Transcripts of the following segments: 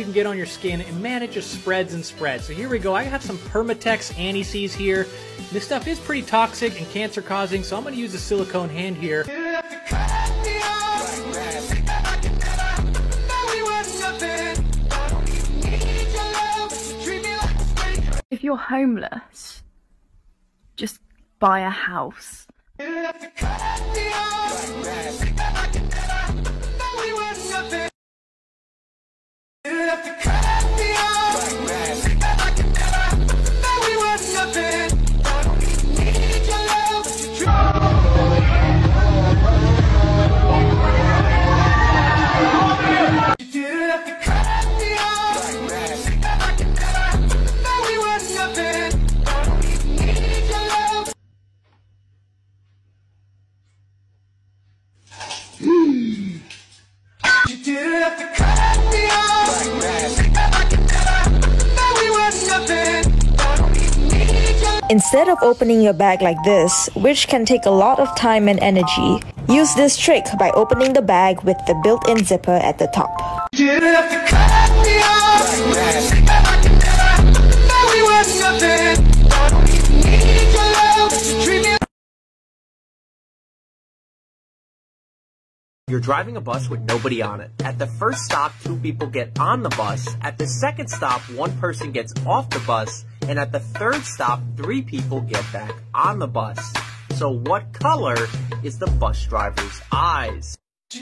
you can get on your skin, and man, it just spreads and spreads. So here we go. I have some Permatex Anti-Seize here. This stuff is pretty toxic and cancer-causing, so I'm going to use a silicone hand here. If you're homeless, just buy a house. Instead of opening your bag like this, which can take a lot of time and energy, use this trick by opening the bag with the built-in zipper at the top. You're driving a bus with nobody on it. At the first stop, 2 people get on the bus. At the second stop, 1 person gets off the bus. And at the third stop, 3 people get back on the bus. So what color is the bus driver's eyes?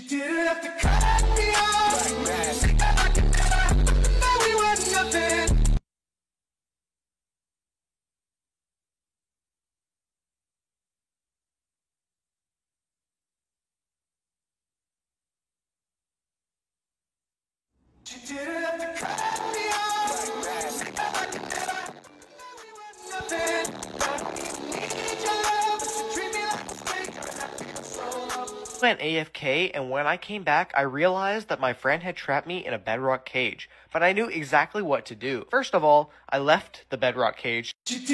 Went AFK, and when I came back, I realized that my friend had trapped me in a bedrock cage, but I knew exactly what to do. First of all, I left the bedrock cage.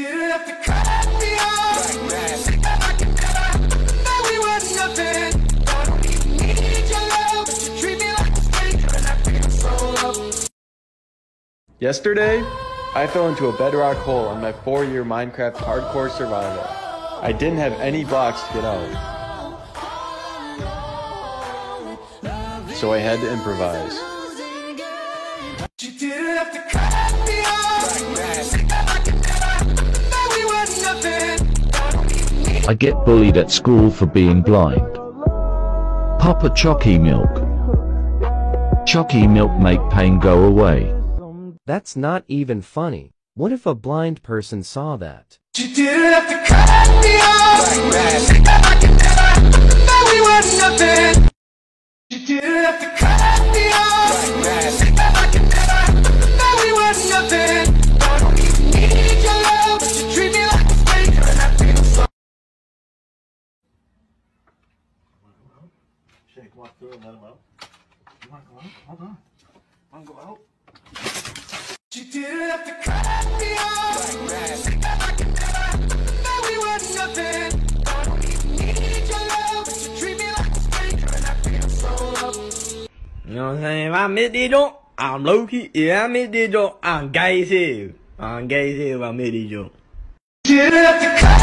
Yesterday, I fell into a bedrock hole on my 4-year Minecraft hardcore survival. I didn't have any blocks to get out, so I had to improvise. I get bullied at school for being blind. Papa Chalky milk. Chalky milk make pain go away. That's not even funny. What if a blind person saw that? Shake, walk through and let him out. You wanna go out? Hold on. Wanna go out? You didn't have to cut me off. Now we were nothing. I don't even need your love, but you treat me like a stranger, and I feel so loved. You know what I'm saying? If I miss this joint, I'm low key. Yeah, I miss this joint, I'm gay as hell. I'm gay as hell if I miss this joint. You didn't have to cut